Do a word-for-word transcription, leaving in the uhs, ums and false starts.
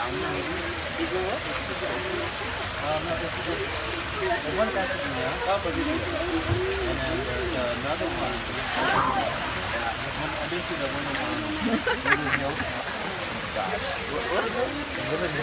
Um, no, this is just, there's one package in there. Oh, but you do. And then there's another one. I didn't see the one on. Gosh. What? What?